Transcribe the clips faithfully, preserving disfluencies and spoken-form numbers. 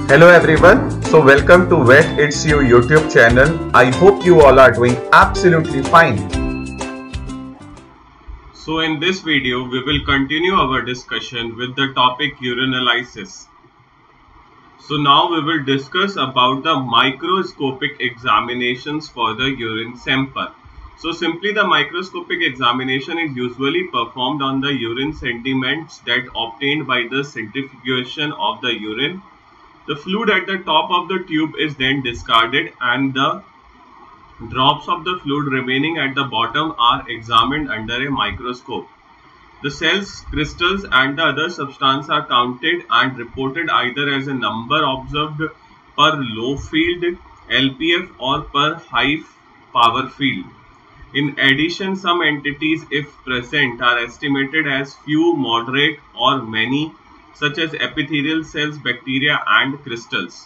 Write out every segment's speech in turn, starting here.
Hello everyone, so welcome to Vet It's You YouTube channel. I hope you all are doing absolutely fine. So in this video, we will continue our discussion with the topic urinalysis. So now we will discuss about the microscopic examinations for the urine sample. So simply the microscopic examination is usually performed on the urine sediments that obtained by the centrifugation of the urine. The fluid at the top of the tube is then discarded and the drops of the fluid remaining at the bottom are examined under a microscope. The cells, crystals and the other substance are counted and reported either as a number observed per low field, L P F or per high power field. In addition, some entities, if present, are estimated as few, moderate or many, such as epithelial cells, bacteria and crystals.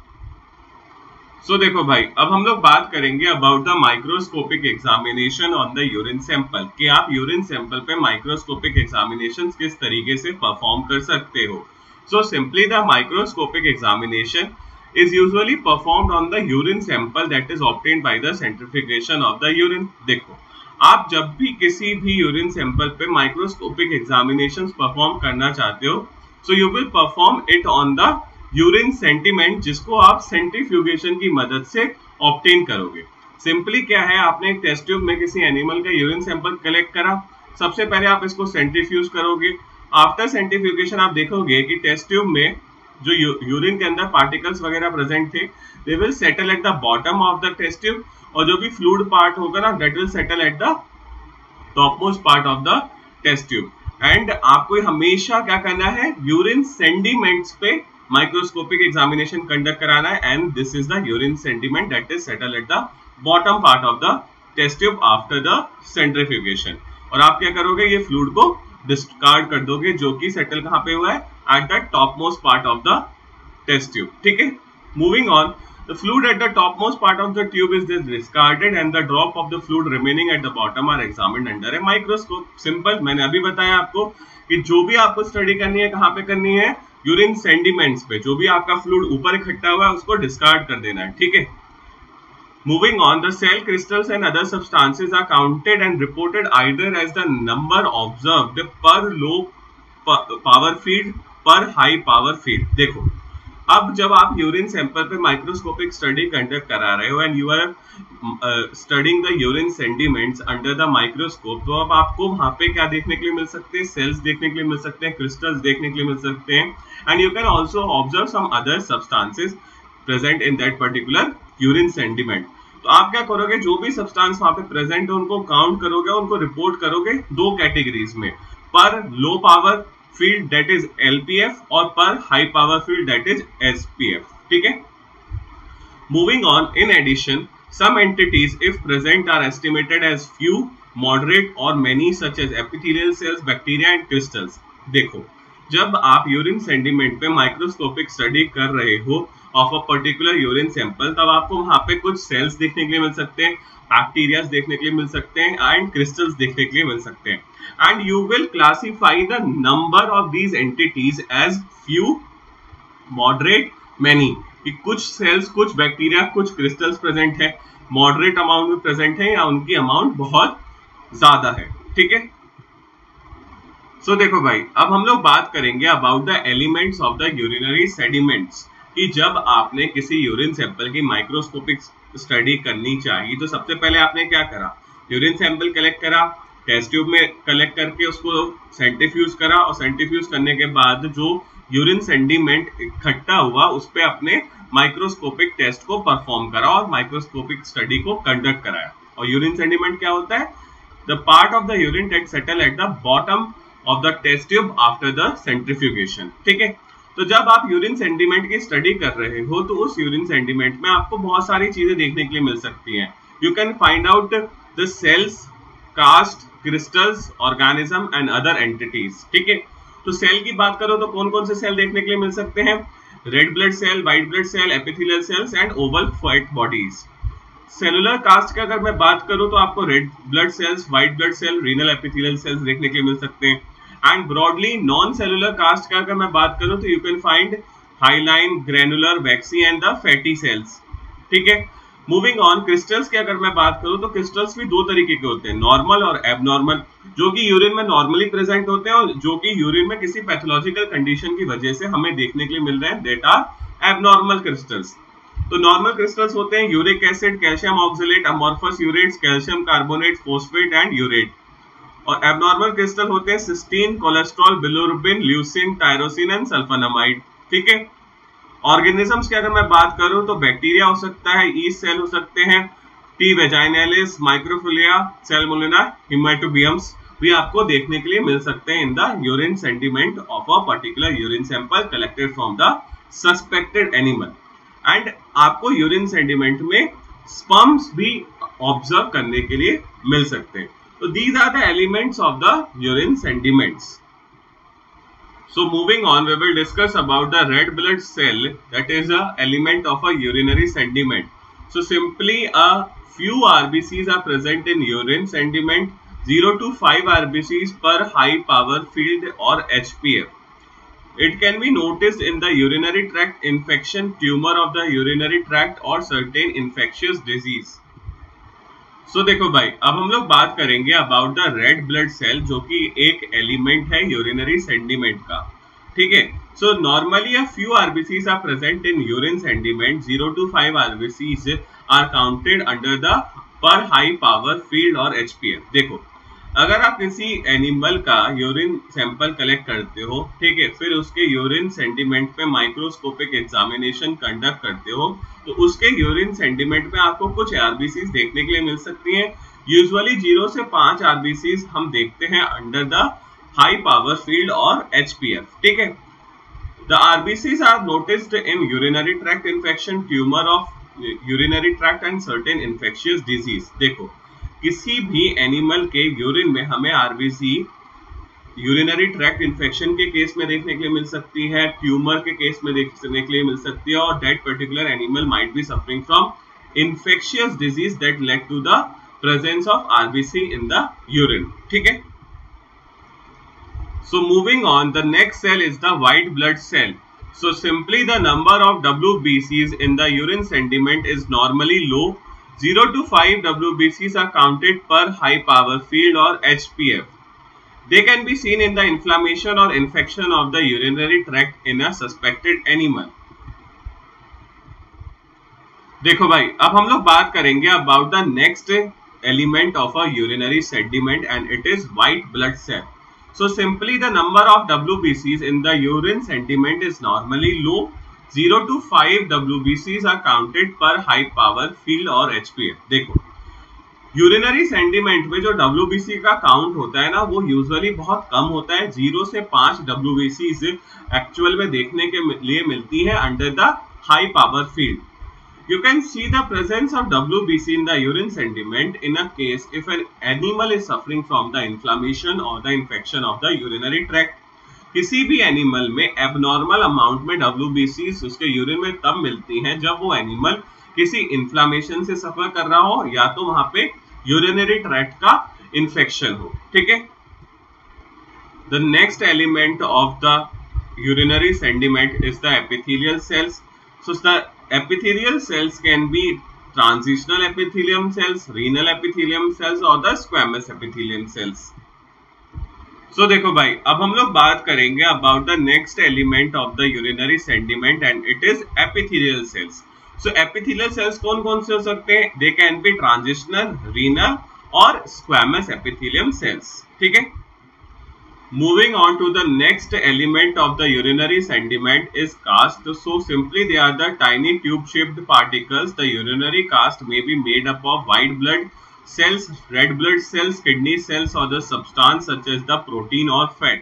So देखो भाई, अब हम लोग बात करेंगे about the microscopic examination on the urine sample कि आप urine sample पे माइक्रोस्कोपिक एग्जामिनेशन किस तरीके से परफॉर्म कर सकते हो. So simply the microscopic examination is usually performed on the urine sample that is obtained by the centrifugation of the urine. देखो, आप जब भी किसी भी यूरिन सैंपल पे माइक्रोस्कोपिक एग्जामिनेशंस परफॉर्म करना चाहते हो, so you will perform it on the urine sediment जिसको आप सेंट्रीफ्यूगेशन की मदद से ऑब्टेन करोगे. सिंपली क्या है, आपने एक टेस्ट ट्यूब में किसी एनिमल का यूरिन सैंपल कलेक्ट करा. सबसे पहले आप इसको सेंट्रीफ्यूज करोगे. आफ्टर सेंट्रीफ्यूगेशन आप देखोगे कि टेस्ट ट्यूब में जो यूरिन के अंदर पार्टिकल्स वगैरह प्रेजेंट थे, they will settle at the bottom of the test tube और जो भी फ्लूइड पार्ट होगा ना, that will settle at the top most part of the test tube. And आपको हमेशा क्या करना है, यूरिन सेंडिमेंट्स पे माइक्रोस्कोपिक एग्जामिनेशन कंडक्ट कराना है. And this is the urine sediment that is settle at the bottom part of the test tube after the centrifugation. और आप क्या करोगे, ये फ्लूइड को डिस्कार्ड कर दोगे जो कि सेटल कहां पे हुआ है, at the top most part of the test tube. ठीक है, moving on. The fluid at the topmost part of the tube is discarded and the drop of the fluid remaining at the bottom are examined under a microscope. Simple. मैंने अभी बताया आपको कि जो भी आपको स्टडी करनी है कहाँ पे करनी है, यूरिन सेंडिमेंट्स पे. जो भी आपका फ्लूइड ऊपर इकट्ठा हुआ है उसको डिस्कार्ड कर देना है. ठीक है. Moving on, the cell crystals and other substances are counted and reported either as the number observed per low power field, per high power field. देखो, अब जब आप यूरिन सैंपल पे माइक्रोस्कोपिक स्टडी कंडक्ट करा रहे हो and you are studying the urine sediments under the microscope, तो अब आपको वहां पे क्या देखने के लिए मिल सकते हैं, सेल्स देखने के लिए मिल सकते हैं, क्रिस्टल्स देखने के लिए मिल सकते हैं. And you can also observe some other substances present in that particular urine sediment. तो आप क्या करोगे, जो भी सब्सटेंस वहां पे प्रेजेंट है उनको काउंट करोगे, उनको रिपोर्ट करोगे दो कैटेगरीज में, per low power field that is L P F और पर high power field that is S P F. ठीक है. Moving on, in addition, some entities if present are estimated as few, moderate or many such as epithelial cells, bacteria and crystals. देखो, जब आप urine sediment पे microscopic study कर रहे हो of a particular urine sample, तब आपको वहां पे कुछ सेल्स देखने के लिए मिल सकते हैं, बैक्टीरियाज देखने के लिए मिल सकते हैं एंड क्रिस्टल्स देखने के लिए मिल सकते हैं. And you will classify the number of these entities as few, moderate, many. कि कुछ सेल्स, कुछ बैक्टीरिया, कुछ क्रिस्टल्स प्रेजेंट है, मॉडरेट अमाउंट में प्रेजेंट है या उनकी अमाउंट बहुत ज्यादा है. ठीक है. सो so, देखो भाई, अब हम लोग बात करेंगे about the elements of the urinary sediments कि जब आपने किसी यूरिन सैंपल की माइक्रोस्कोपिक स्टडी करनी चाहिए तो सबसे पहले आपने क्या करा, यूरिन सैंपल कलेक्ट करा, टेस्ट ट्यूब में कलेक्ट करके उसको सेंट्रीफ्यूज करा और सेंट्रीफ्यूज करने के बाद जो यूरिन सेंडिमेंट इकट्ठा हुआ उस पे अपने माइक्रोस्कोपिक टेस्ट को परफॉर्म करा और माइक्रोस्कोपिक स्टडी को कंडक्ट कराया. और यूरिन सेंडिमेंट क्या होता है, the part of the urine that settle at the bottom of the test tube after the centrifugation. ठीक है. तो जब आप यूरिन सेंडिमेंट की स्टडी कर रहे हो तो उस यूरिन सेंडिमेंट में आपको बहुत सारी चीजें देखने के लिए मिल सकती हैं. You can find out the cells, cast, crystals, organism and other entities. ठीक है. तो सेल की बात करो तो कौन कौन से सेल देखने के लिए मिल सकते हैं, red blood cell, white blood cell, epithelial cells and oval fat bodies. Cellular cast की अगर मैं बात करूं तो आपको red blood cells, white blood cell, renal epithelial cells देखने के लिए मिल सकते हैं. And broadly non cellular cast का अगर मैं बात करूं तो you can find hyaline, granular, waxy and the fatty cells. ठीक है, मूविंग ऑन, क्रिस्टल्स की अगर मैं बात करूं तो क्रिस्टल्स भी दो तरीके के होते हैं, नॉर्मल और एबनॉर्मल, जो कि यूरिन में नॉर्मली प्रेजेंट होते हैं और जो कि यूरिन में किसी पैथोलॉजिकल कंडीशन की वजह से हमें देखने के लिए मिल रहे हैं, दैट आर एबनॉर्मल क्रिस्टल्स। तो नॉर्मल क्रिस्टल्स होते हैं uric acid, calcium oxalate, amorphous urates, calcium carbonate, phosphate and urate. और एबनॉर्मल क्रिस्टल होते हैं cystine, cholesterol, bilirubin, leucine, tyrosine and sulphonamide. ठीक है, ऑर्गेनिजम्स की अगर मैं बात करूं तो बैक्टीरिया हो सकता है, ईस्ट सेल हो सकते हैं, T vaginalis, microfilaria, salmonella, haematobiums भी आपको देखने के लिए मिल सकते हैं in the urine sediment of a particular urine sample collected from the suspected animal. And आपको यूरिन सेंडिमेंट में स्पर्म्स भी ऑब्जर्व करने के लिए मिल सकते हैं। तो these are the elements of the urine sediments. So moving on, we will discuss about the red blood cell, that is a element of a urinary sediment. So simply a few R B Cs are present in urine sediment, zero to five R B Cs per high power field or H P F. It can be noticed in the urinary tract infection, tumor of the urinary tract or certain infectious disease. So देखो भाई, अब हम लोग बात करेंगे about the red blood cell, जो कि एक एलिमेंट है यूरिनरी सेंडिमेंट का। ठीक है, so normally a few RBCs are present in urine sediment, zero to five RBCs are counted under the per high power field और एचपीएफ। देखो, अगर आप किसी एनिमल का यूरिन सैंपल कलेक्ट करते हो, ठीक है, फिर उसके यूरिन सेंडिमेंट पे माइक्रोस्कोपिक एग्जामिनेशन कंडक्ट करते हो, तो उसके यूरिन सेंडिमेंट में आपको कुछ आरबीसीज देखने के लिए मिल सकती हैं। यूजुअली जीरो से पांच आरबीसीज हम देखते हैं under the high power field और एचपीएफ। ठीक है, the RBCs are noticed in urinary tract infection, tumour of urinary tract and certain infectious disease. देखो, किसी भी एनिमल के यूरिन में हमें आरबीसी यूरिनरी ट्रैक्ट इन्फेक्शन के केस में देखने के लिए मिल सकती है, ट्यूमर के केस में देखने के लिए मिल सकती है, और that particular animal might be suffering from infectious disease that led to the presence of RBC in the urine. ठीक है, so moving on, the next cell is the white blood cell. So simply the number of W B Cs in the urine sediment is normally low. zero to five W B Cs are counted per high power field or H P F. They can be seen in the inflammation or infection of the urinary tract in a suspected animal. देखो भाई, अब हम लोग बात करेंगे about the next element of a urinary sediment and it is white blood cell. So simply the number of W B Cs in the urine sediment is normally low. zero to five W B Cs are counted per high power field or H P F. देखो, urinary sediment में जो W B C का count होता है ना, वो usually बहुत कम होता है। जीरो से पांच W B Cs एक्चुअल में देखने के लिए मिलती है under the high power field. You can see the presence of W B C in the urine sediment in a case if an animal is suffering from the inflammation or the infection of the urinary tract. किसी भी animal में abnormal amount में W B Cs उसके urine में तब मिलती हैं जब वो एनिमल किसी इन्फ्लामेशन से सफर कर रहा हो या तो वहां पे यूरिनरी ट्रैक्ट का इन्फेक्शन हो. ठीक है, the next element of the urinary sediment is the epithelial cells. So the epithelial cells can be transitional epithelium cells, renal epithelium cells or the squamous epithelium cells. So देखो भाई, अब हम लोग बात करेंगे about the next element of the urinary sediment and it is epithelial cells. So epithelial cells कौन कौन से हो सकते हैं? They can be transitional, renal और squamous epithelium cells. ठीक है, moving on to the next element of the urinary sediment is cast. So simply they are the tiny tube shaped particles. The urinary cast may be made up of white blood cells, red blood cells, kidney cells or the substance such as the protein or fat.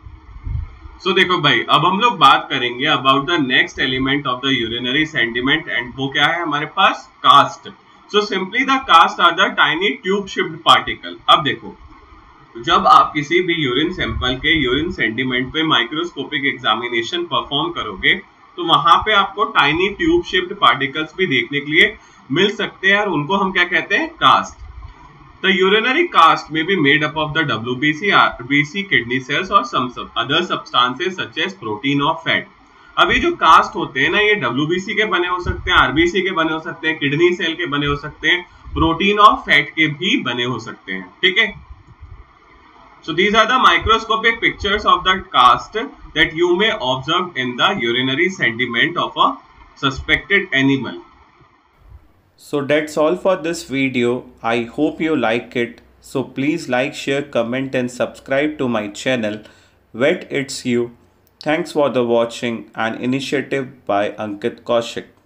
So देखो भाई, अब हम लोग बात करेंगे about the next element of the urinary sediment and वो क्या है हमारे पास? Cast. So simply the cast are the tiny tube shaped particle. अब देखो, जब आप किसी भी यूरिन सैंपल के यूरिन सेंडिमेंट पे माइक्रोस्कोपिक एग्जामिनेशन परफॉर्म करोगे तो वहां पे आपको टाइनी ट्यूब शेप्ड पार्टिकल्स भी देखने के लिए मिल सकते हैं और उनको हम क्या कहते हैं? कास्ट. द यूरिनरी कास्ट में be made up of the W B C, R B C, kidney cells और some other substances such as protein और फैट. अब ये जो कास्ट होते हैं ना, ये डब्ल्यूबीसी के बने हो सकते हैं, आरबीसी के बने हो सकते हैं, किडनी सेल के बने हो सकते हैं, प्रोटीन और फैट के भी बने हो सकते हैं, ठीक है। So these are the microscopic pictures of the cast that you may observe in the urinary sediment of a suspected animal. So that's all for this video. I hope you like it. So please like, share, comment and subscribe to my channel Vet It's You. Thanks for the watching, an initiative by Ankit Kaushik.